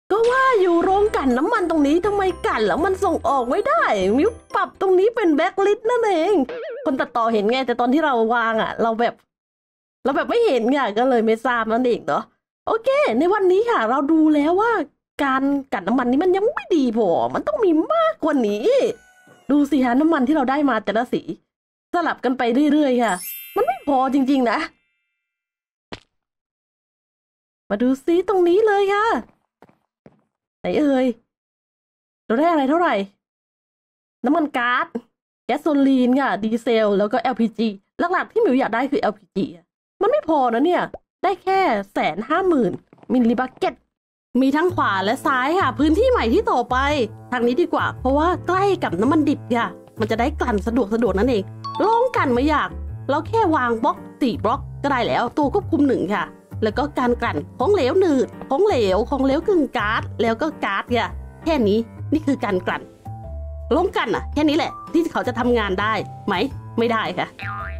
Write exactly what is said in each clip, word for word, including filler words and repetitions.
ก็ว่าอยู่โรงกลั่นน้ำมันตรงนี้ทำไมกลั่นแล้วมันส่งออกไม่ได้มิวปรับตรงนี้เป็นแบ็คลิสต์นั่นเองคนตัดต่อเห็นไงแต่ตอนที่เราวางอ่ะเราแบบเราแบบไม่เห็นไงก็เลยไม่ทราบนั่นเองเนาะโอเคในวันนี้ค่ะเราดูแล้วว่าการกลั่นน้ำมันนี้มันยังไม่ดีพอมันต้องมีมากกว่านี้ดูสิฮะน้ำมันที่เราได้มาแต่ละสีสลับกันไปเรื่อยๆค่ะมันไม่พอจริงๆนะมาดูซิตรงนี้เลยค่ะไหนเอ่ยเราได้อะไรเท่าไหร่น้ำมันก๊าซแก๊สโซลีนค่ะดีเซลแล้วก็ แอล พี จี หลักๆที่หมิวอยากได้คือ แอล พี จี มันไม่พอนะเนี่ยได้แค่แสนห้าหมื่นมิลลิบักเก็ตมีทั้งขวาและซ้ายค่ะพื้นที่ใหม่ที่ต่อไปทางนี้ดีกว่าเพราะว่าใกล้กับน้ำมันดิบค่ะมันจะได้กลั่นสะดวกสะดวกนั่นเองโรงกลั่นไม่ยากเราแค่วางบล็อกสี่บล็อกก็ได้แล้วตัวควบคุมหนึ่งค่ะแล้วก็การกลั่นของเหลวหนืดของเหลวของเหลวกึ่งก๊าซแล้วก็ก๊าซค่ะแค่นี้นี่คือการกลั่นโรงกลั่นอ่ะแค่นี้แหละที่เขาจะทำงานได้ไหมไม่ได้ค่ะ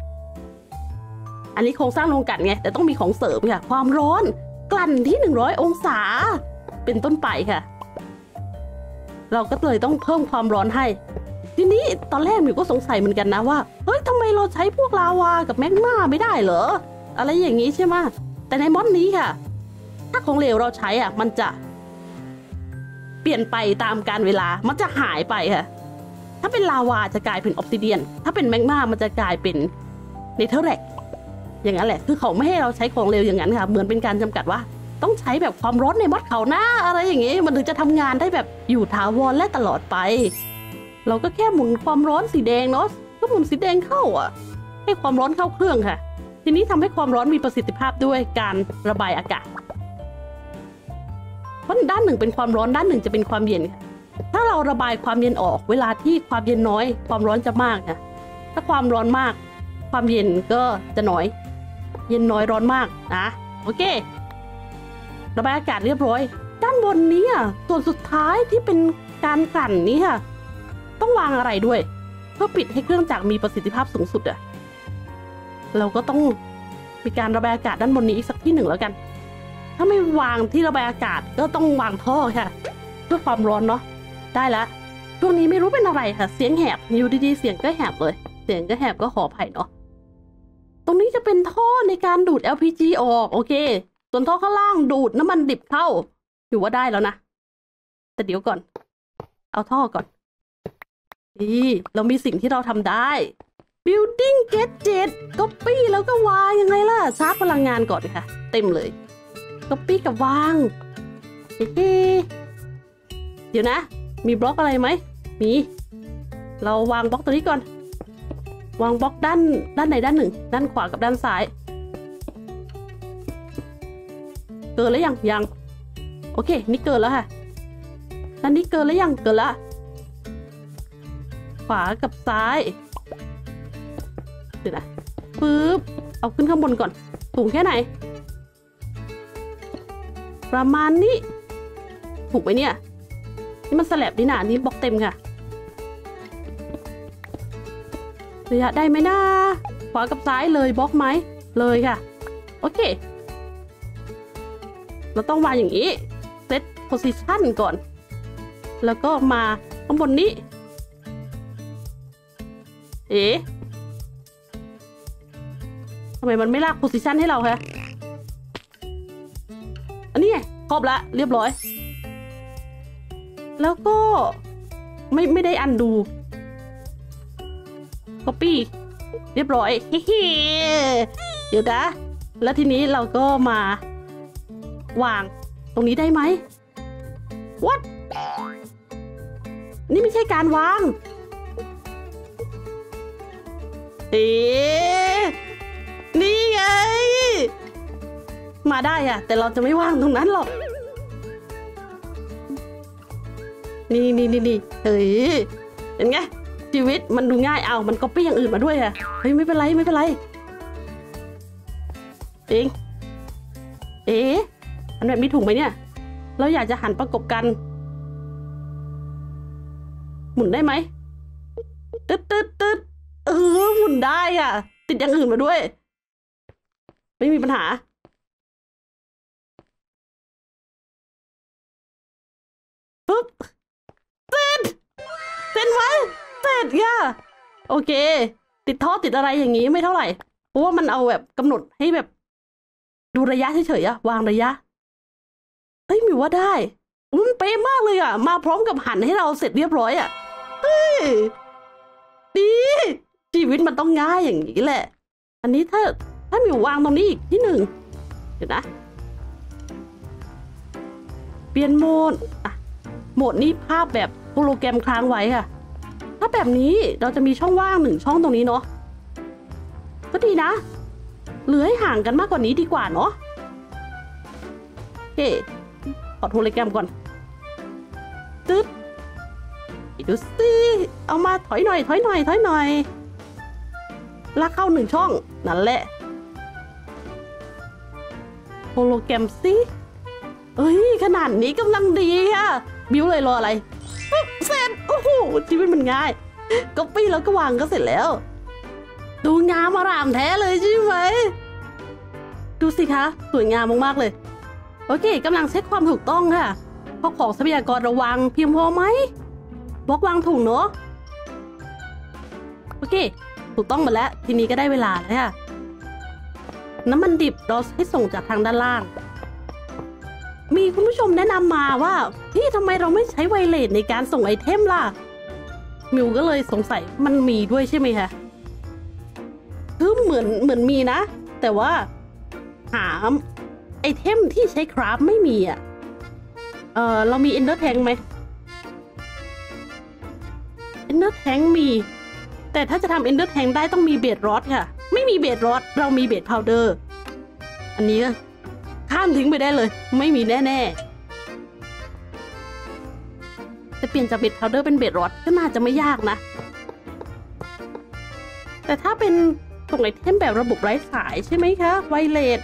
อันนี้โครงสร้างโรงกลั่นไงแต่ต้องมีของเสริมค่ะความร้อนกลั่นที่หนึ่งร้อยองศาเป็นต้นไปค่ะเราก็เลยต้องเพิ่มความร้อนให้ทีนี้ตอนแรกมิวก็สงสัยเหมือนกันนะว่าเฮ้ยทำไมเราใช้พวกลาวากับแมกมาไม่ได้เหรออะไรอย่างนี้ใช่ไหมแต่ในมอดนี้ค่ะถ้าของเหลวเราใช้อ่ะมันจะเปลี่ยนไปตามกาลเวลามันจะหายไปค่ะถ้าเป็นลาวาจะกลายเป็นออฟซิเดียนถ้าเป็นแมกมามันจะกลายเป็นเนเธอร์แร็กอย่างนั้นแหละคือเขาไม่ให้เราใช้ของเหลวอย่างนั้นค่ะเหมือนเป็นการจำกัดว่าต้องใช้แบบความร้อนในมอดเขาหน้าอะไรอย่างนี้มันถึงจะทำงานได้แบบอยู่ถาวรและตลอดไปเราก็แค่หมุนความร้อนสีแดงเนาะก็หมุนสีแดงเข้าอ่ะให้ความร้อนเข้าเครื่องค่ะทีนี้ทำให้ความร้อนมีประสิทธิภาพด้วยการระบายอากาศเพราะด้านหนึ่งเป็นความร้อนด้านหนึ่งจะเป็นความเย็นค่ะถ้าเราระบายความเย็นออกเวลาที่ความเย็นน้อยความร้อนจะมากนะถ้าความร้อนมากความเย็นก็จะน้อยเย็นน้อยร้อนมากนะโอเคระบายอากาศเรียบร้อยด้านบนนี้อ่ะส่วนสุดท้ายที่เป็นการกลั่นนี้ค่ะต้องวางอะไรด้วยเพื่อปิดให้เครื่องจักรมีประสิทธิภาพสูงสุดอ่ะเราก็ต้องมีการระบายอากาศด้านบนนี้อีกสักที่หนึ่งแล้วกันถ้าไม่วางที่ระบายอากาศก็ต้องวางท่อค่ะเพื่อความร้อนเนาะได้แล้วช่วงนี้ไม่รู้เป็นอะไรค่ะเสียงแหบอยู่ดีๆเสียงก็แหบเลยเสียงก็แหบก็ขออภัยเนาะตรงนี้จะเป็นท่อในการดูด แอล พี จี ออกโอเคส่วนท่อข้างล่างดูดน้ำมันดิบเข้าถือว่าได้แล้วนะแต่เดี๋ยวก่อนเอาท่อก่อนนี่เรามีสิ่งที่เราทำได้ building gadget copy แล้วก็วางยังไงล่ะชาร์จพลังงานก่อนค่ะเต็มเลย copy กับวางเฮ้เดี๋ยวนะมีบล็อกอะไรไหมมีเราวางบล็อกตัวนี้ก่อนวางบล็อกด้านด้านไหนด้านหนึ่งด้านขวากับด้านซ้ายเกินแล้วยังยังโอเคนี่เกินแล้วค่ะด้านนี้เกินแล้วยังเกินละขวากับซ้ายเดี๋ยวนะปึ๊บเอาขึ้นข้างบนก่อนสูงแค่ไหนประมาณนี้ถูกไหมเนี่ยนี่มันสแลบนี่นะนี่บล็อกเต็มค่ะระยะได้ไหมนะขวากับซ้ายเลยบล็อกไหมเลยค่ะโอเคเราต้องวางอย่างนี้เซตโพซิชันก่อนแล้วก็มาข้างบนนี้เอ๊ะทำไมมันไม่ลากโพซิชันให้เราคะอันนี้ครบละเรียบร้อยแล้วก็ไม่ไม่ได้อันดูcopy เรียบร้อยเฮ้เดี๋ยวนะแล้วทีนี้เราก็มาวางตรงนี้ได้ไหม what นี่ไม่ใช่การวางเอ๊ะนี่ไงมาได้อะแต่เราจะไม่วางตรงนั้นหรอกนี่นี่นี่นี่เฮ้ยเห็นไงชีวิตมันดูง่ายเอามันก๊อปปี้อย่างอื่นมาด้วยอะเฮ้ยไม่เป็นไรไม่เป็นไรเองเอ๊ะอันแบบนี้ถูกไหมเนี่ยเราอยากจะหันประกบกันหมุนได้ไหมตึ๊ดตึ๊ดตึ๊ดเออหมุนได้อ่ะติดอย่างอื่นมาด้วยไม่มีปัญหาปุ๊บเสร็จเสร็จไหมเสร็จค่ะโอเคติดท่อติดอะไรอย่างนี้ไม่เท่าไหร่เพราะว่ามันเอาแบบกำหนดให้แบบดูระยะเฉยๆอะวางระยะเฮ้ยมิวว่าได้มันเป๊ะมากเลยอะมาพร้อมกับหันให้เราเสร็จเรียบร้อยอะเฮ้ยดีชีวิตมันต้องง่ายอย่างนี้แหละอันนี้ถ้าถ้ามิววางตรงนี้อีกที่หนึ่งเดี๋ยวนะเปลี่ยนโหมดอะโหมดนี้ภาพแบบโฮโลแกรมค้างไว้ค่ะถ้าแบบนี้เราจะมีช่องว่างหนึ่งช่องตรงนี้เนาะก็ดีนะเหลือให้ห่างกันมากกว่านี้ดีกว่าเนาะโอเคขอโฮโลแกรมก่อนตึ๊ดดูสิเอามาถอยหน่อยถอยหน่อยถอยหน่อยลากเข้าหนึ่งช่องนั่นแหละโฮโลแกรมสิเอ้ยขนาดนี้กำลังดีค่ะบิวเลยรออะไรเสร็จโอ้โหชีวิตมันง่ายก๊อปปี้แล้วก็วางก็เสร็จแล้วดูงามอร่ามแท้เลยใช่ไหมดูสิคะสวยงามมากๆเลยโอเคกำลังเช็คความถูกต้องค่ะเพราะของทรัพยากรระวังเพียงพอไหมบล็อกวางถูกเนาะโอเคถูกต้องหมดแล้วทีนี้ก็ได้เวลาแล้วค่ะน้ำมันดิบเราให้ส่งจากทางด้านล่างมีคุณผู้ชมแนะนำมาว่าพี่ทำไมเราไม่ใช้ไวเลสในการส่งไอเทมล่ะมิวก็เลยสงสัยมันมีด้วยใช่ไหมคะคือเหมือนเหมือนมีนะแต่ว่าหาไอเทมที่ใช้คราฟไม่มีอ่ะเออเรามีเอนเดอร์แทงไหมเอนเดอร์แทงมีแต่ถ้าจะทำเอนเดอร์แทงได้ต้องมีเบดรอดค่ะไม่มีเบดรอดเรามีเบดพาวเดอร์อันนี้ข้ามทิ้งไปได้เลยไม่มีแน่ๆจะเปลี่ยนจากเบดพาวเดอร์เป็นเบดรอดก็น่าจะไม่ยากนะแต่ถ้าเป็นส่งไอเทมแบบระบบไร้สายใช่ไหมคะไวเลส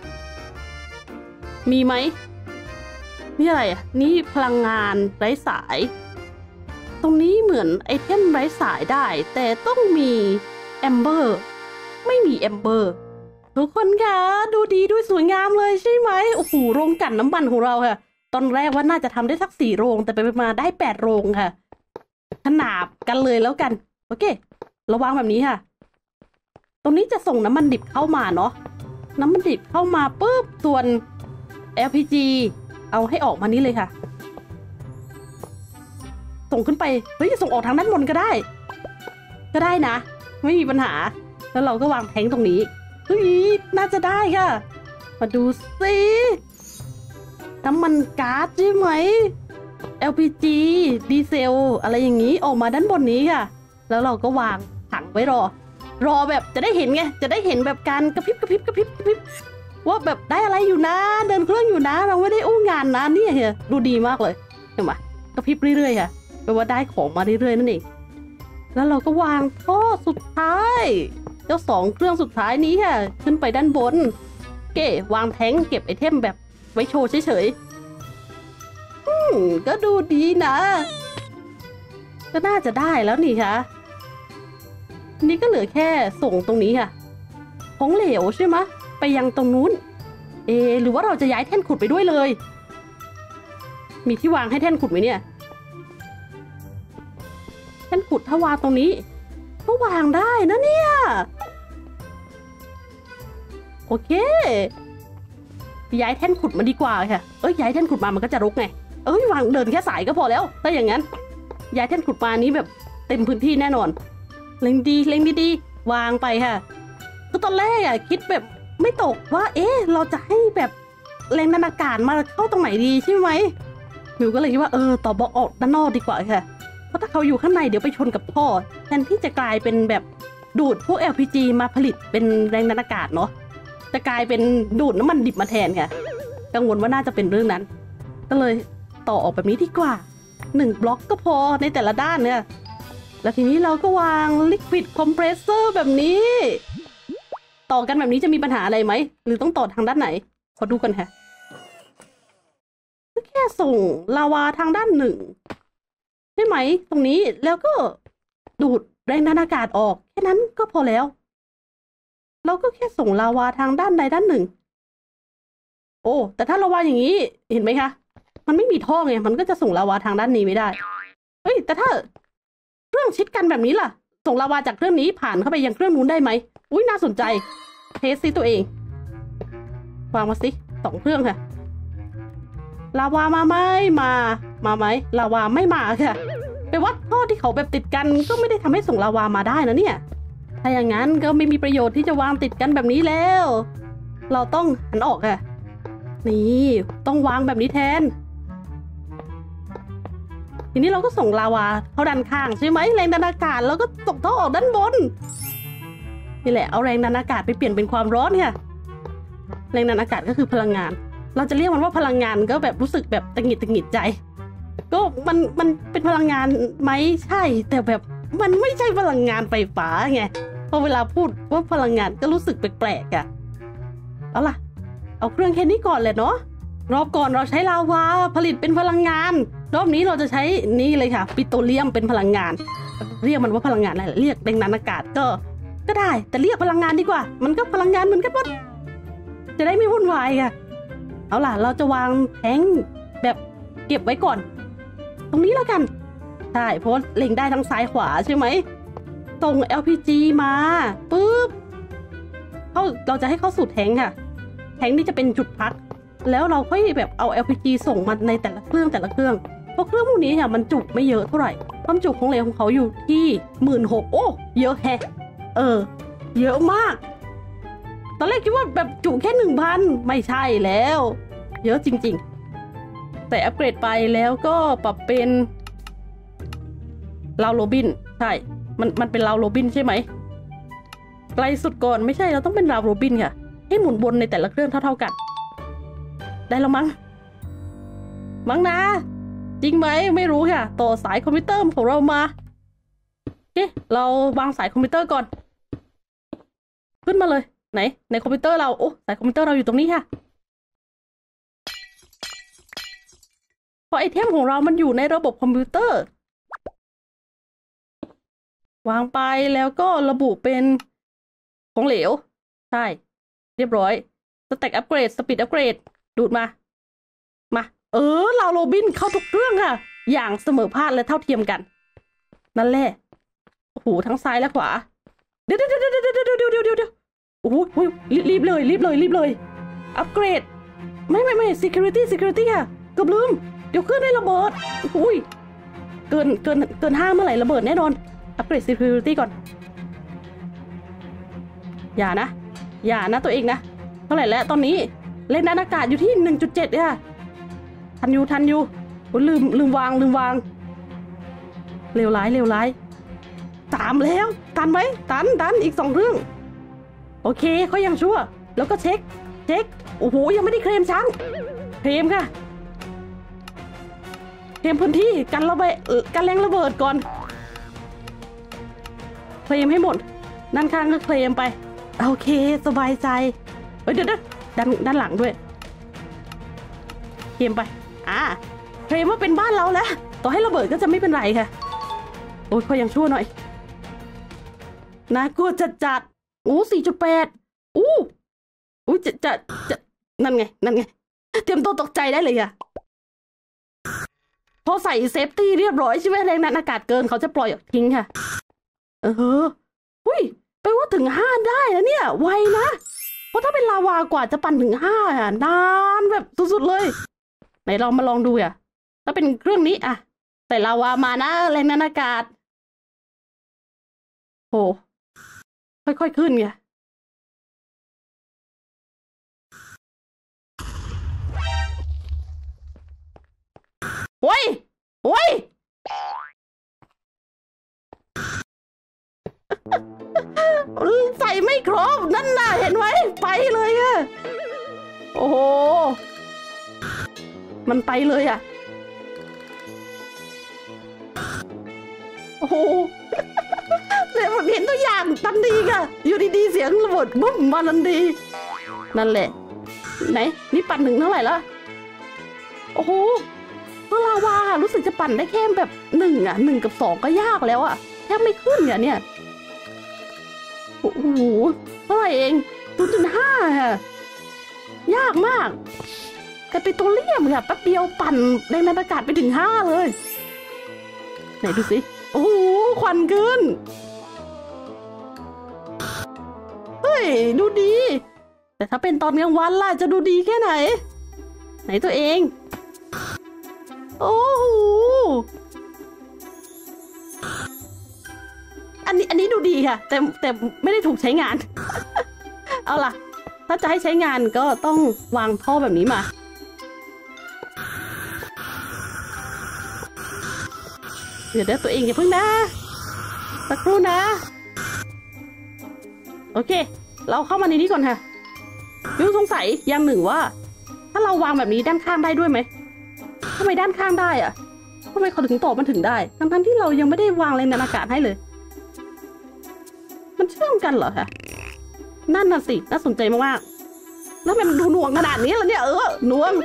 มีไหมนี่อะไรอ่ะนี่พลังงานไร้สายตรงนี้เหมือนไอเทมไร้สายได้แต่ต้องมีแอมเบอร์ไม่มีแอมเบอร์ทุกคนคะดูดีด้วยสวยงามเลยใช่ไหมโอ้โหโรงกลั่นน้ำมันของเราค่ะตอนแรกว่าน่าจะทำได้สักสี่โรงแต่ไปมาได้แปดโรงค่ะขนาบกันเลยแล้วกันโอเคระวังแบบนี้ค่ะตรงนี้จะส่งน้ำมันดิบเข้ามาเนาะน้ำมันดิบเข้ามาปุ๊บส่วน แอล พี จี เอาให้ออกมานี้เลยค่ะส่งขึ้นไปเฮ้ยส่งออกทางด้านบนก็ได้ก็ได้นะไม่มีปัญหาแล้วเราก็วางแทงตรงนี้เฮ้ยน่าจะได้ค่ะมาดูสิน้ำมันก๊าซใช่ไหม แอล พี จี ดีเซลอะไรอย่างนี้ออกมาด้านบนนี้ค่ะแล้วเราก็วางถังไว้รอรอแบบจะได้เห็นไงจะได้เห็นแบบการกระพริบกระพริบกระพริบกระพริบว่าแบบได้อะไรอยู่นะเดินเครื่องอยู่นะเราไม่ได้อู้งานนะนี่เฮียดูดีมากเลยเห็นไหมกระพริบเรื่อยๆค่ะแปลว่าได้ของมาเรื่อยๆนั่นเองแล้วเราก็วางท่อสุดท้ายเจ้าสองเครื่องสุดท้ายนี้ค่ะขึ้นไปด้านบนเก๋วางแท้งเก็บไอเทมแบบไว้โชว์เฉยๆอืมก็ดูดีนะก็น่าจะได้แล้วนี่ค่ะนี่ก็เหลือแค่ส่งตรงนี้ค่ะของเหลวใช่ไหมไปยังตรงนู้นเอหรือว่าเราจะย้ายแท่นขุดไปด้วยเลยมีที่วางให้แท่นขุดไหมเนี่ยแท่นขุดถ้าวางตรงนี้ก็วางได้นะเนี่ยโอเคย้ายแท่นขุดมาดีกว่าค่ะเอ้ยย้ายแท่นขุดมามันก็จะรกไงเอ้ยวางเดินแค่สายก็พอแล้วถ้าอย่างนั้นย้ายแท่นขุดมานี้แบบเต็มพื้นที่แน่นอนเล็งดีเล็งดีๆวางไปค่ะคือตอนแรกอะคิดแบบไม่ตกว่าเอ๊ะเราจะให้แบบแรงดันอากาศมาเข้าตรงไหนดีใช่ไหมมิวก็เลยคิดว่าเออต่อบล็อกออกด้านนอกดีกว่าค่ะเพราะถ้าเขาอยู่ข้างในเดี๋ยวไปชนกับท่อแทนที่จะกลายเป็นแบบดูดพวก แอล พี จี มาผลิตเป็นแรงดันอากาศเนาะจะกลายเป็นดูดน้ำมันดิบมาแทนค่ะกังวลว่าน่าจะเป็นเรื่องนั้นก็เลยต่อออกแบบนี้ดีกว่าหนึ่งบล็อกก็พอในแต่ละด้านเนี่ยแล้วทีนี้เราก็วาง Liquid Compressor แบบนี้ต่อกันแบบนี้จะมีปัญหาอะไรไหมหรือต้องต่อทางด้านไหนขอดูกันค่ะก็แค่ส่งลาวาทางด้านหนึ่งใช่ไหมตรงนี้แล้วก็ดูดแรงดันอากาศออกแค่นั้นก็พอแล้วเราก็แค่ส่งลาวาทางด้านใดด้านหนึ่งโอ้แต่ถ้าลาวาอย่างนี้เห็นไหมคะมันไม่มีท่อไงมันก็จะส่งลาวาทางด้านนี้ไม่ได้เฮ้ยแต่ถ้าเครื่องชิดกันแบบนี้ล่ะส่งลาวาจากเครื่องนี้ผ่านเข้าไปยังเครื่องนู้นได้ไหมอุ้ยน่าสนใจเทสซิตัวเองวางมาสิสองเครื่องค่ะลาวามาไหมมามาไหมลาวาไม่มาค่ะไปวัดท่อที่เขาแบบติดกันก็ไม่ได้ทำให้ส่งลาวามาได้นะเนี่ยถ้าอย่างนั้นก็ไม่มีประโยชน์ที่จะวางติดกันแบบนี้แล้วเราต้องหันออกค่ะนี่ต้องวางแบบนี้แทนทีนี้เราก็ส่งลาวาเข้าด้านข้างใช่ไหมแรงดันอากาศแล้วก็ส่งท่อออกด้านบนนี่แหละเอาแรงดันอากาศไปเปลี่ยนเป็นความร้อนค่ะแรงดันอากาศก็คือพลังงานเราจะเรียกมันว่าพลังงานก็แบบรู้สึกแบบตังหงิดตังหงิดใจก็มันมันเป็นพลังงานไหมใช่แต่แบบมันไม่ใช่พลังงานไฟฟ้าไงพอเวลาพูดว่าพลังงานก็รู้สึกแปลกๆอะเอาล่ะเอาเครื่องแค่นี้ก่อนเลยเนาะรอบก่อนเราใช้ลาวาผลิตเป็นพลังงานรอบนี้เราจะใช้นี่เลยค่ะปิโตรเลียมเป็นพลังงานเรียกมันว่าพลังงานอะไรเรียกแรงดันอากาศก็ก็ได้แต่เรียกพลังงานดีกว่ามันก็พลังงานเหมือนกันหมดจะได้ไม่วุ่นวายค่ะเอาล่ะเราจะวางแทงแบบเก็บไว้ก่อนตรงนี้แล้วกันใช่เพราะเล็งได้ทั้งซ้ายขวาใช่ไหมตรง แอล พี จี มาปุ๊บเขาเราจะให้เข้าสู่แทงค่ะแทงนี่จะเป็นจุดพักแล้วเราค่อยแบบเอา แอล พี จี ส่งมาในแต่ละเครื่องแต่ละเครื่องเพราะเครื่องพวกนี้ค่ะมันจุไม่เยอะเท่าไหร่ความจุของเหลวของเขาอยู่ที่หมื่นหกโอ้เยอะแฮะเออเยอะมากตอนแรกคิดว่าแบบจุแค่หนึ่งพันไม่ใช่แล้วเยอะจริงๆแต่อัปเกรดไปแล้วก็ปรับเป็นลาวโรบินใช่มันมันเป็นลาวโรบินใช่ไหมไกลสุดก่อนไม่ใช่เราต้องเป็นลาวโรบินค่ะให้หมุนวนในแต่ละเครื่องเท่าๆกันได้แล้วมั้งมั้งนะจริงไหมไม่รู้ค่ะต่อสายคอมพิวเตอร์ของเรามาโอเคเราวางสายคอมพิวเตอร์ก่อนขึ้นมาเลยไหนในคอมพิวเตอร์เราโอ้สายคอมพิวเตอร์เราอยู่ตรงนี้ค่ะเพราะไอเทมของเรามันอยู่ในระบบคอมพิวเตอร์วางไปแล้วก็ระบุเป็นของเหลวใช่เรียบร้อยสแต็กอัปเกรดสปีดอัปเกรดดูดมามาเออเราโรบินเข้าทุกเครื่องค่ะอย่างเสมอภาคและเท่าเทียมกันนั่นแหละโอ้โหทั้งซ้ายและขวาเดี๋ยวเดี๋ยวเดี๋ยวเดี๋ยวเดี๋ยวเดี๋ยวเดี๋ยวเดี๋ยวโอ้โหรีบเลยรีบเลยรีบเลยอัปเกรดไม่ไม่ไม่ security security ค่ะเกือบลืมเดี๋ยวเครื่องได้ระเบิดอุ้ยเกินเกินเกินห้าเมื่อไหร่ระเบิดแน่นอนอัปเกรด security ก่อนอย่านะอย่านะตัวเองนะเท่าไหร่แล้วตอนนี้แรงดันอากาศอยู่ที่ หนึ่งจุดเจ็ด ค่ะทันอยู่ทันอยู่ลืมลืมวางลืมวางเลวร้ายเลวร้ายสามแล้วตันไหมตันตันอีกสองเรื่องโอเคเขายังชั่วแล้วก็เช็คเช็คโอ้โหยังไม่ได้เคลมช้างเคลมค่ะเคลมพื้นที่กันระเบิดกันแรงระเบิดก่อนเคลมให้หมดด้านข้างก็เคลมไปโอเคสบายใจเฮ้ยเดี๋ยวด้านด้านหลังด้วยเคลมไปอ่าเคลมว่าเป็นบ้านเราแล้วต่อให้ระเบิดก็จะไม่เป็นไรค่ะโอ้ยเขายังชั่วหน่อยน่ากลัวจัดจัดโอ้สี่จุดแปดอู้อู้จะจะจะนั่นไงนั่นไงเตรียมตัวตกใจได้เลยค่ะพอใส่เซฟตี้เรียบร้อยใช่ไหมแรงดันอากาศเกินเขาจะปล่อยทิ้งค่ะเออหุ้ยไปว่าถึงห้าได้แล้วเนี่ยไวนะเพราะถ้าเป็นลาวากว่าจะปั่นถึงห้าอ่ะนานแบบสุดๆเลยไหนเรามาลองดูอ่ะถ้าเป็นเครื่องนี้อ่ะใส่ลาวามานะแรงดันอากาศโหค่อยๆขึ้นไงโอ้ยโอ้ยใส่ไม่ครบนั่นน่ะเห็นไหมไปเลยอะโอ้โหมันไปเลยอะโอ้โหเดี๋ยวเห็นตัวอย่างทันทีค่ะอยู่ดีๆเสียงระเบิดบุ้มมาทันทีนั่นแหละไหนนี่ปั่นหนึ่งเท่าไหร่แล้วโอ้โหตัวลาวารู้สึกจะปั่นได้แค่แบบหนึ่งอ่ะหนึ่งกับสองก็ยากแล้วอ่ะแทบไม่ขึ้นเนี่ยเนี่ยโอ้โหเท่าไหร่เองศูนย์จุดห้าค่ะยากมากแต่ปิโตรเลียมค่ะแป๊บเดียวปั่นแรงดันอากาศไปถึงห้าเลยไหนดูสิโอ้โหควันขึ้นเฮ้ยดูดีแต่ถ้าเป็นตอนกลางวันล่ะจะดูดีแค่ไหนไหนตัวเองโอ้โหอันนี้อันนี้ดูดีค่ะแต่แต่ไม่ได้ถูกใช้งาน เอาล่ะถ้าจะให้ใช้งานก็ต้องวางท่อแบบนี้มาเดี๋ยวเดี๋ยวตัวเองอย่าเพิ่งนะสักครู่นะโอเคเราเข้ามาในนี้ก่อนค่ะยูสงสัยอย่างหนึ่งว่าถ้าเราวางแบบนี้ด้านข้างได้ด้วยไหมทำไมด้านข้างได้อะทำไมเขาถึงต่อมันถึงได้ทั้งทั้งที่เรายังไม่ได้วางแรงดันอากาศให้เลยมันเชื่อมกันเหรอคะนั่นน่ะสิน่าสนใจมากๆแล้วมันดูหน่วงขนาดนี้แล้วเนี่ยเออหน่วง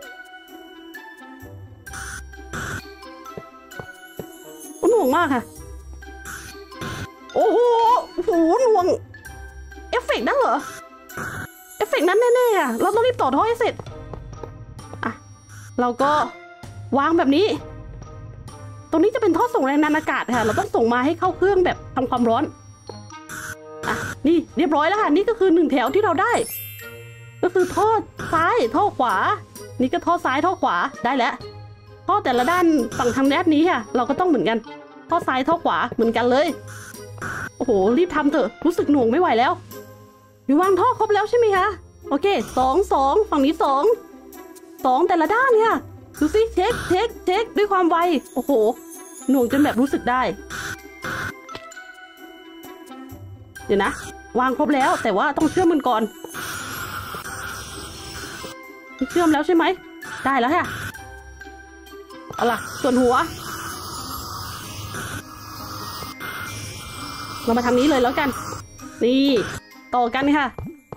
หน่วงมากค่ะโอ้โหโหหน่วงเอฟเฟกต์นั่นเหรอเอฟเฟกต์นั้นแน่ๆอ่ะเราต้องรีบต่อท่อให้เสร็จอ่ะเราก็วางแบบนี้ตรงนี้จะเป็นท่อส่งแรงดันอากาศค่ะเราต้องส่งมาให้เข้าเครื่องแบบทำความร้อนอ่ะนี่เรียบร้อยแล้วค่ะนี่ก็คือหนึ่งแถวที่เราได้ก็คือท่อซ้ายท่อขวานี่ก็ท่อซ้ายท่อขวาได้แล้วท่อแต่ละด้านฝั่งทางด้านนี้ค่ะเราก็ต้องเหมือนกันท่อซ้ายท่อขวาเหมือนกันเลยโอ้โหรีบทำเถอะรู้สึกหน่วงไม่ไหวแล้วอยู่วางท่อครบแล้วใช่ไหมคะโอเคสองสองฝั่งนี้สองสองแต่ละด้านเนี่ยดูสิเช็คเช็คเช็คด้วยความไวโอ้โหหน่วงจนแบบรู้สึกได้เดี๋ยวนะวางครบแล้วแต่ว่าต้องเชื่อมมันก่อนเชื่อมแล้วใช่ไหมได้แล้วค่ะเอาล่ะส่วนหัวเรามาทางนี้เลยแล้วกันนี่ต่อกันค่ะ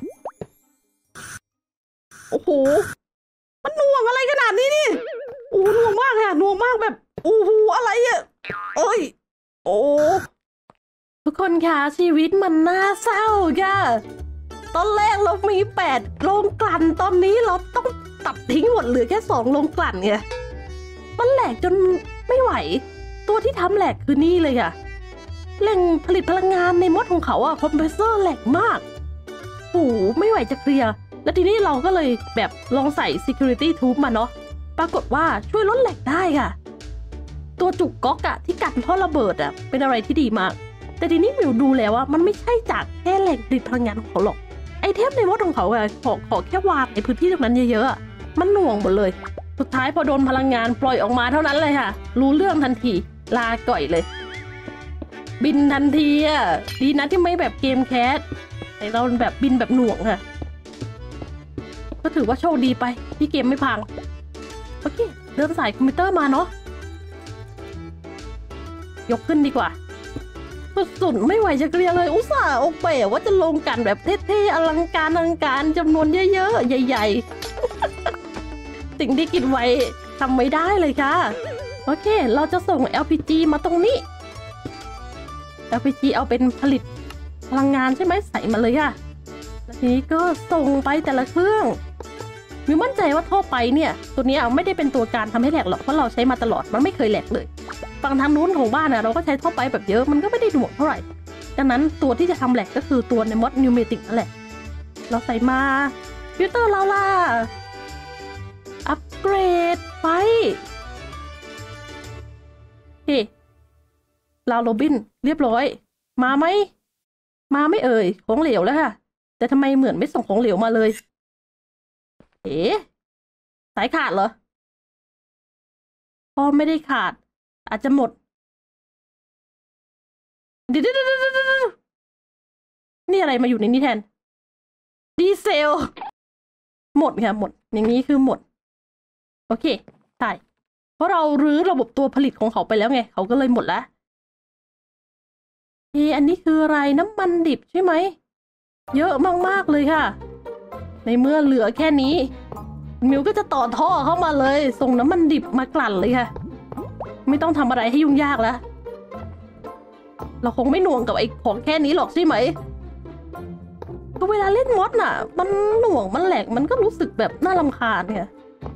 โอ้โหมันหน่วงอะไรขนาดนี้นี่โอ้หน่วงมากค่ะหน่วงมากแบบโอ้โหอะไรอ่ะเอ้ยโอ้ทุกคนค่ะชีวิตมันน่าเศร้าค่ะตอนแรกเรามีแปดโรงกลั่นตอนนี้เราต้องตัดทิ้งหมดเหลือแค่สองโรงกลั่นไงมันแหลกจนไม่ไหวตัวที่ทำแหลกคือนี่เลยค่ะแหล่งผลิตพลังงานในมดของเขาอะคอมเพรสเซอร์แหลกมากโอ้ไม่ไหวจะเคลียร์แล้วทีนี้เราก็เลยแบบลองใส่ security tube มาเนาะปรากฏว่าช่วยลดแหลกได้ค่ะตัวจุกก๊อกอะที่กันท่อระเบิดอะเป็นอะไรที่ดีมากแต่ทีนี้มิวดูแล้วว่ามันไม่ใช่จากแค่แหล่งผลิตพลังงานของเขาหรอกไอเทมในมดของเขาอะขอขอแค่วางในพื้นที่ตรงนั้นเยอะๆมันหน่วงหมดเลยสุดท้ายพอโดนพลังงานปล่อยออกมาเท่านั้นเลยค่ะรู้เรื่องทันทีลาก่อยเลยบินทันทีอ่ะดีนะที่ไม่แบบเกมแคสแต่เราแบบบินแบบหน่วงค่ะก็ถือว่าโชคดีไปที่เกมไม่พังโอเคเดินสายคอมพิวเตอร์มาเนาะยกขึ้นดีกว่าสุดๆไม่ไหวจะเกลียเลยอุตส่าห์โอเปว่าจะลงกันแบบเท่ๆอลังการอลังการจำนวนเยอะๆใหญ่ๆ สิ่งที่คิดไว้ทำไม่ได้เลยค่ะโอเคเราจะส่ง แอล พี จี มาตรงนี้ แอล พี จี เอาเป็นผลิตพลังงานใช่ไหมใส่มาเลยค่ะแล้วทีนี้ก็ส่งไปแต่ละเครื่องมิวมั่นใจว่าท่อไปเนี่ยตัวนี้ไม่ได้เป็นตัวการทำให้แหลกหรอกเพราะเราใช้มาตลอดมันไม่เคยแหลกเลยฝั่งทางนู้นของบ้านนะเราก็ใช้ท่อไปแบบเยอะมันก็ไม่ได้หน่วงเท่าไหร่ดังนั้นตัวที่จะทำแหลกก็คือตัวในมอดนิวเมติกนั่นแหละเราใส่มาฟิลเตอร์เราล่ะอัปเกรดไปโอเคลาวโรบินเรียบร้อยมาไหมมาไม่เอ่ยของเหลวแล้วค่ะแต่ทำไมเหมือนไม่ส่งของเหลวมาเลยเอ๋สายขาดเหรอพอไม่ได้ขาดอาจจะหมดเดี๋ยวนี่อะไรมาอยู่ในนี้แทนดีเซลหมดค่ะหมดอย่างนี้คือหมดโอเคใช่เพราะเรารื้อระบบตัวผลิตของเขาไปแล้วไงเขาก็เลยหมดแล้วเออันนี้คืออะไรน้ำมันดิบใช่ไหมเยอะมากๆเลยค่ะในเมื่อเหลือแค่นี้มิวก็จะต่อท่อเข้ามาเลยส่งน้ำมันดิบมากลั่นเลยค่ะไม่ต้องทำอะไรให้ยุ่งยากแล้วเราคงไม่หน่วงกับไอ้ของแค่นี้หรอกใช่ไหมก็เวลาเล่นมอดน่ะมันหน่วงมันแหลกมันก็รู้สึกแบบน่ารำคาญเนี่ย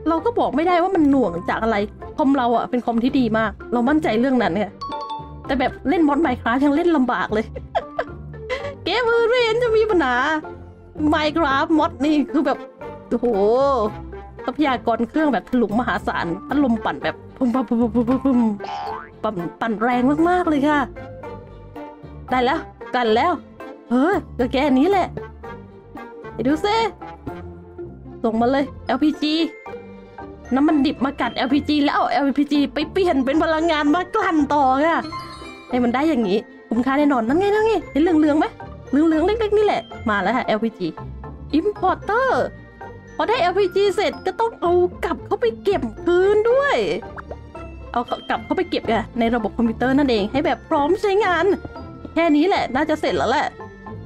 เราก็บอกไม่ได้ว่ามันหน่วงจากอะไรคอมเราอะเป็นคอมที่ดีมากเรามั่นใจเรื่องนั้นเนี่ยแต่แบบเล่นมอดไมน์คราฟยังเล่นลำบากเลย เกมอื่นไม่เห็นจะมีปัญหา Minecraft มอดนี่คือแบบโอ้โหทรัพยากรเครื่องแบบถลุงมหาศาลพัดลมปั่นแบบพุ่มพุ่มพุ่มพุ่มพุ่มปั่นปั่นแรงมากๆเลยค่ะได้แล้วกันแล้วเฮ้ยก็แค่นี้แหละไปดูซิส่งมาเลย แอล พี จี น้ำมันดิบมากัด แอล พี จี แล้วเอา แอล พี จี ไปเปลี่ยนเป็นพลังงานมากลั่นต่อค่ะให้มันได้อย่างนี้คุ้มค่าแน่นอนนั่นไงนั่นไงเห็นเหลืองๆไหมเหลืองๆเล็กๆนี่แหละมาแล้วค่ะ แอล พี จี Importer พอได้ แอล พี จี เสร็จก็ต้องเอากลับเข้าไปเก็บคืนด้วยเอากลับเข้าไปเก็บอะในระบบคอมพิวเตอร์นั่นเองให้แบบพร้อมใช้งานแค่นี้แหละน่าจะเสร็จแล้วแหละ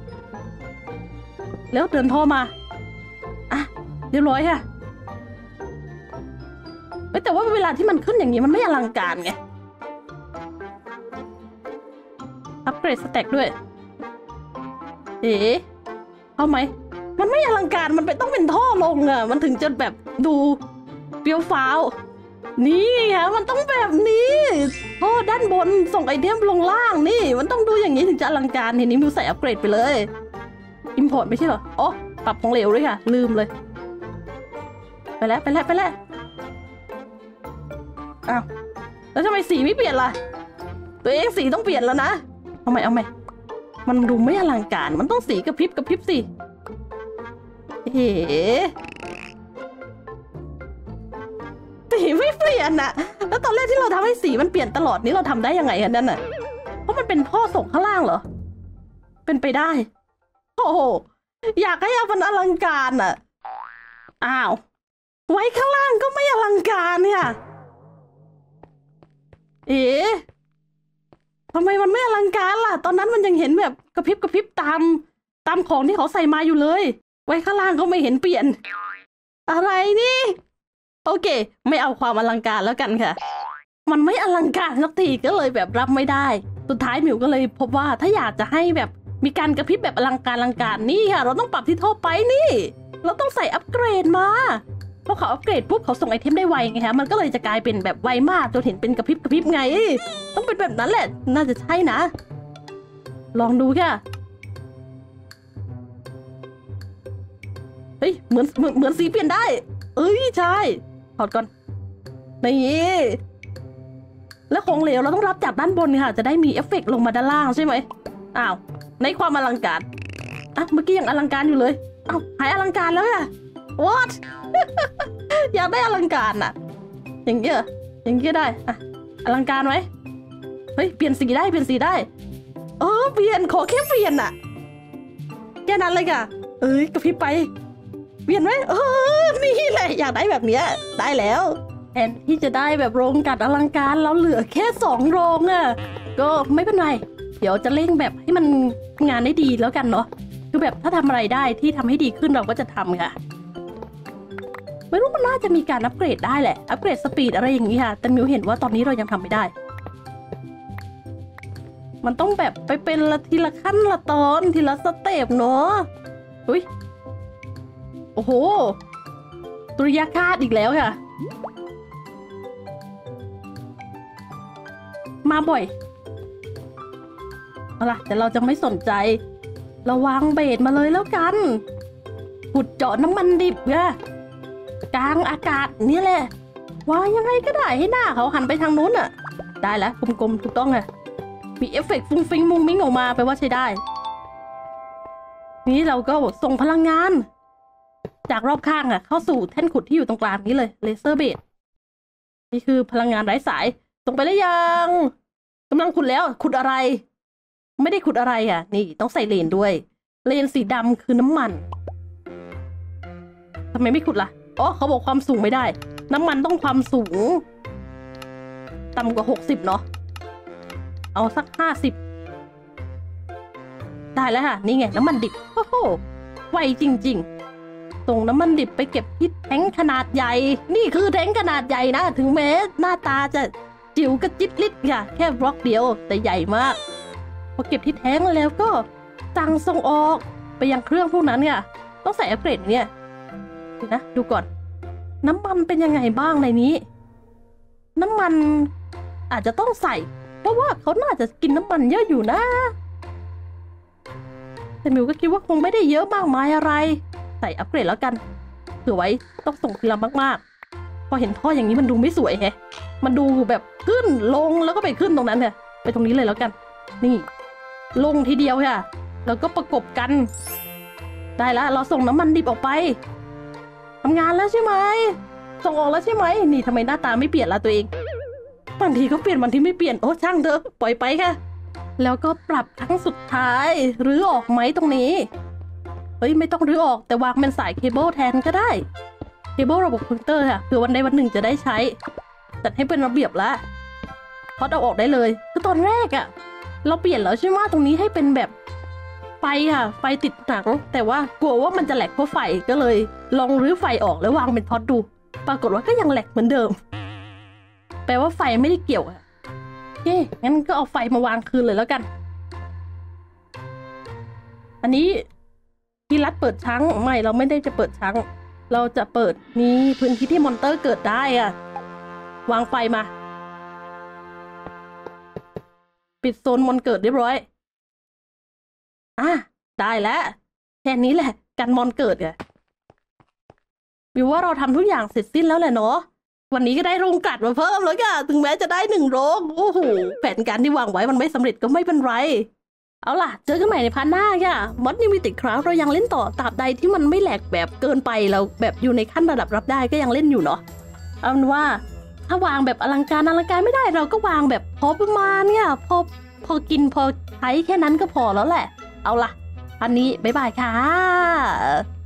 แล้วเดินท่อมาอ่ะเรียบร้อยค่ะแต่ว่าเวลาที่มันขึ้นอย่างนี้มันไม่อลังการไงอัปเกรดสแต็กด้วยเอ๋เอาไหมมันไม่อลังการมันไปต้องเป็นท่อลงอ่ะมันถึงจะแบบดูเปรี้ยวฟ้าวนี่ค่ะมันต้องแบบนี้ท่อด้านบนส่งไอเทมลงล่างนี่มันต้องดูอย่างนี้ถึงจะอลังการเห็นนี้มิวใส่อัปเกรดไปเลยอิมพอร์ตไม่ใช่เหรออ๋อปรับของเหลวด้วยค่ะลืมเลยไปแล้วไปแล้วไปแล้วอ้าวแล้วทำไมสีไม่เปลี่ยนล่ะตัวเองสีต้องเปลี่ยนแล้วนะเอาใหม่เอาใหม่มันดูไม่อลังการมันต้องสีกระพริบกระพริบสิเฮ้สีไม่เปลี่ยนอะแล้วตอนแรกที่เราทำให้สีมันเปลี่ยนตลอดนี้เราทำได้ยังไงกันนั่นน่ะเพราะมันเป็นท่อส่งข้างล่างเหรอเป็นไปได้โอ้โหอยากให้มันอลังการอะอ้าวไว้ข้างล่างก็ไม่อลังการเนี่ยเอ๋ทำไมมันไม่อลังการล่ะตอนนั้นมันยังเห็นแบบกระพริบกระพริบตามตามของที่เขาใส่มาอยู่เลยไว้ข้างล่างก็ไม่เห็นเปลี่ยนอะไรนี่โอเคไม่เอาความอลังการแล้วกันค่ะมันไม่อลังการสักทีก็เลยแบบรับไม่ได้สุดท้ายหมิวก็เลยพบว่าถ้าอยากจะให้แบบมีการกระพริบแบบอลังการอลังการนี่ค่ะเราต้องปรับที่ท่อไปนี่เราต้องใส่อัปเกรดมาพอเขาอัปเกรดปุ๊บเขาส่งไอเทมได้ไวไงฮะมันก็เลยจะกลายเป็นแบบไวมากจนเห็นเป็นกระพริบกระพริบไงต้องเป็นแบบนั้นแหละน่าจะใช่นะลองดูค่ะเฮ้ยเหมือนเหมือนเหมือนสีเปลี่ยนได้เอ้ยใช่ถอดก่อนนี่แล้วของเหลวเราต้องรับจากด้านบนค่ะจะได้มีเอฟเฟกต์ลงมาด้านล่างใช่ไหมอ้าวในความอลังการอ่ะเมื่อกี้ยังอลังการอยู่เลยอ้าวหายอลังการแล้วค่ะ what อยากได้อลังการอ่ะอย่างเงี้ยอย่างเงี้ยได้อ่ะอลังการไหมเฮ้ยเปลี่ยนสีได้เปลี่ยนสีได้เออเปลี่ยนขอแค่เปลี่ยนอ่ะแค่นั้นเลยค่ะเอ้ยกระพริบไปเปลี่ยนไหมเออนี่แหละอยากได้แบบเนี้ยได้แล้วแทนที่จะได้แบบโรงกัดอลังการเราเหลือแค่สองโรงอ่ะก็ไม่เป็นไรเดี๋ยวจะเร่งแบบให้มันงานได้ดีแล้วกันเนาะคือแบบถ้าทำอะไรได้ที่ทำให้ดีขึ้นเราก็จะทำค่ะไม่รู้มันน่าจะมีการอัปเกรดได้แหละอัปเกรดสปีดอะไรอย่างนี้ค่ะแต่มิวเห็นว่าตอนนี้เรายังทำไม่ได้มันต้องแบบไปเป็นละทีละขั้นละตอนทีละสเต็ปเนาะอุ้ยโอ้โหตุริยาคาตอีกแล้วค่ะมาบ่อยเอาล่ะแต่เราจะไม่สนใจเราวางเบสมาเลยแล้วกันขุดเจาะน้ำมันดิบค่ะกลางอากาศนี่แหละวางยังไงก็ได้ให้หน้าเขาหันไปทางนู้นอ่ะได้แล้วกลมๆถูกต้องค่ะมีเอฟเฟกต์ฟุ้งฟิ้งมุ้งมิ้งออกมาแปลว่าใช้ได้นี้เราก็ส่งพลังงานจากรอบข้างอ่ะเข้าสู่แท่นขุดที่อยู่ตรงกลางนี้เลยเลเซอร์เบสนี่คือพลังงานไร้สายส่งไปแล้วยังกำลังขุดแล้วขุดอะไรไม่ได้ขุดอะไรอ่ะนี่ต้องใส่เลนด้วยเลนสีดำคือน้ำมันทำไมไม่ขุดล่ะอ๋อเขาบอกความสูงไม่ได้น้ำมันต้องความสูงต่ำกว่าหกสิบเนาะเอาสักห้าสิบได้แล้วค่ะนี่ไงน้ำมันดิบโอ้โหไวจริงๆส่งน้ำมันดิบไปเก็บที่แทงขนาดใหญ่นี่คือแทงขนาดใหญ่นะถึงแม้หน้าตาจะจิ๋วกระจิตลิดค่ะแค่บล็อกเดียวแต่ใหญ่มากพอเก็บที่แทงแล้วก็สั่งส่งออกไปยังเครื่องพวกนั้นค่ะต้องใส่อัปเกรดเนี่ยดูนะดูก่อนน้ำมันเป็นยังไงบ้างในนี้ น้ำมันอาจจะต้องใส่เพราะว่าเขาน่าจะกินน้ำมันเยอะอยู่นะแต่มิวก็คิดว่าคงไม่ได้เยอะมากมายอะไรใส่อัปเกรดแล้วกันเผื่อไว้ต้องส่งทีละมากๆพอเห็นท่ออย่างนี้มันดูไม่สวยแฮะมันดูแบบขึ้นลงแล้วก็ไปขึ้นตรงนั้นเนี่ยไปตรงนี้เลยแล้วกันนี่ลงทีเดียวค่ะแล้วก็ประกบกันได้แล้วเราส่งน้ำมันดิบออกไปทำงานแล้วใช่ไหมส่งออกแล้วใช่ไหมนี่ทำไมหน้าตาไม่เปลี่ยนละตัวเองบางทีก็เปลี่ยนบางทีไม่เปลี่ยนโอ้ช่างเถอะปล่อยไปค่ะแล้วก็ปรับครั้งสุดท้ายรื้อออกไหมตรงนี้เฮ้ยไม่ต้องรื้อออกแต่วางเป็นสายเคเบิลแทนก็ได้เคเบิลระบบคอมพิวเตอร์ค่ะเผื่อวันใดวันหนึ่งจะได้ใช้จัดให้เป็นระเบียบละพอเอาออกได้เลยคือตอนแรกอะเราเปลี่ยนแล้วใช่ไหมตรงนี้ให้เป็นแบบไฟค่ะไฟติดหนักแต่ว่ากลัวว่ามันจะแหลกเพราะไฟก็เลยลองรื้อไฟออกแล้ววางเป็นพอดดูปรากฏว่าก็ยังแหลกเหมือนเดิมแปลว่าไฟไม่ได้เกี่ยวอะโอเคงั้นก็เอาไฟมาวางคืนเลยแล้วกันอันนี้พี่รัดเปิดชั้งไม่เราไม่ได้จะเปิดชั้งเราจะเปิดนี้พื้นที่ที่มอนเตอร์เกิดได้อะวางไฟมาปิดโซนมอนเกิดเรียบร้อยอ่ะได้แล้วแค่นี้แหละกันมอนเกิดไงวิวว่าเราทำทุกอย่างเสร็จสิ้นแล้วแหละเนาะวันนี้ก็ได้โรงกลั่นมาเพิ่มแล้วค่ะถึงแม้จะได้หนึ่งโรงโอ้โหแผนการที่วางไว้มันไม่สำเร็จก็ไม่เป็นไรเอาล่ะเจอกันใหม่ในพาร์ทหน้าค่ะมอดนิมิติคราฟเรายังเล่นต่อตราบใดที่มันไม่แหลกแบบเกินไปเราแบบอยู่ในขั้นระดับรับได้ก็ยังเล่นอยู่เนาะเอาเป็นว่าถ้าวางแบบอลังการอลังการไม่ได้เราก็วางแบบพอประมาณเนี่ยพอพอกินพอใช้แค่นั้นก็พอแล้วแหละเอาล่ะอันนี้บ๊ายบายค่ะ